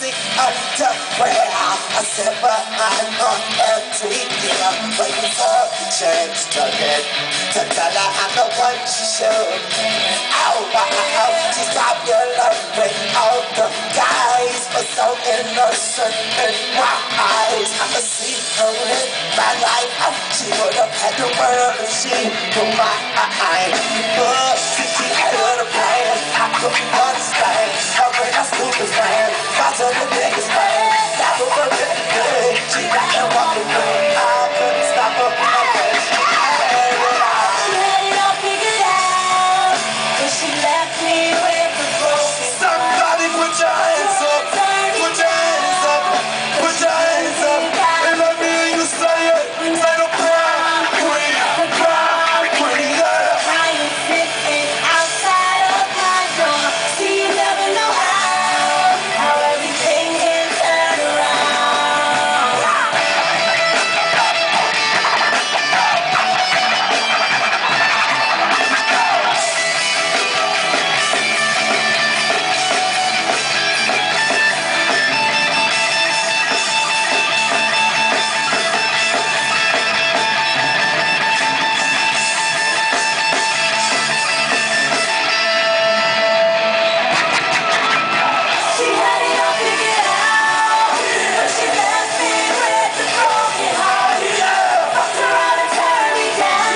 sick underwear. I said, but I'm on MTV. I'm waiting for the change to get to tell her I'm the one she should. Ow, to stop your love with all the guys were so innocent in my eyes. I could see her in my life. She would have had the world if she knew my eyes. But she had a plan. I couldn't understand how great I stupid man. Cause of the biggest man. That was a little good. She got that walking good. I couldn't stop her. She had it all figured out, but she left me with the broken. Somebody put your hands up. Put your hands up. Put your hands up. And let me hear you say it. Say the pride queen. Pride queen. Crying, sitting outside of my door. See, you never know how everything can turn around. She had it all figured out, but she left me with a broken heart. Fucked around and turned me down.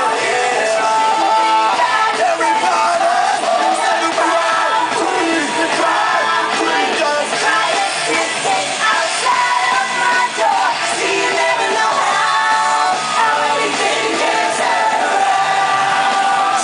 Crying, sitting outside of my door. See, you never know how everything can turn around.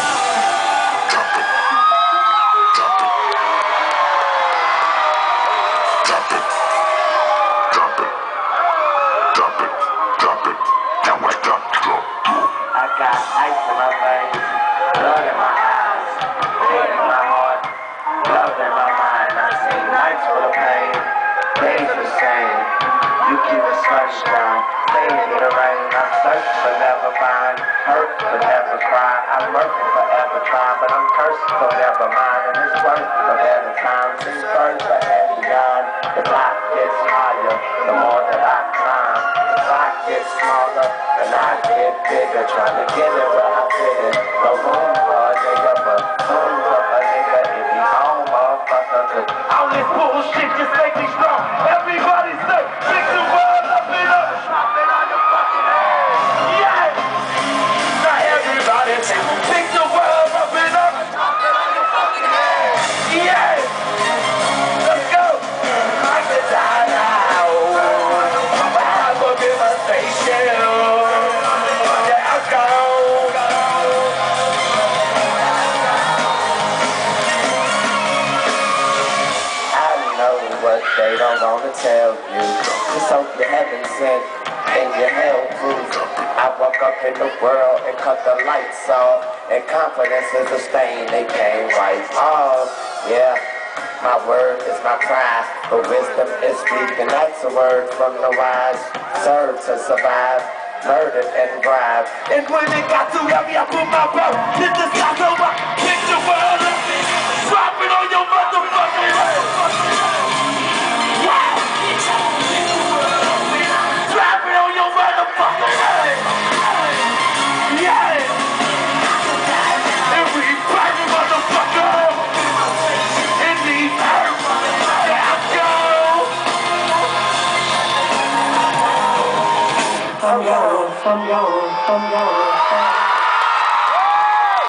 I got ice in my veins, blood in my eyes, pain in my heart, love in my mind. I see nights full of pain, days the same. You keep the sunshine, staying in the rain. I search but never find, hurt but never cry. I'm working forever trying, but I'm cursed, so never mind. And it's worth a better time. Seems further and beyond. The block gets higher, the more that I climb. The block gets smaller, and I get bigger. Trying to get it where I fit in. No room for a nigga, but room for a nigga if he own motherfucker. 'Cause all this bullshit just make me strong. Everybody say, pick the world up and up. Drop it on your fucking head. Yeah! Now everybody say, pick the world up and up. Drop it on your fucking head. Yeah! Let's go! I can die now. I will give a station. Yeah, I'll go. I know what they don't wanna tell you. Just hope you heaven sent and your hell proof. I woke up in the world and cut the lights off. And confidence is a stain they can't wipe off. Yeah, my word is my pride. But wisdom is speaking. That's a word from the wise. Serve to survive. Murdered and bribed. And when it got too heavy, I put my boat in the sky so I pick the world up. Drop it on your motherfucking head. Yeah. Drop it on your motherfucking head. Yeah. And we burn the motherfucker in the earth. Yeah, go. From your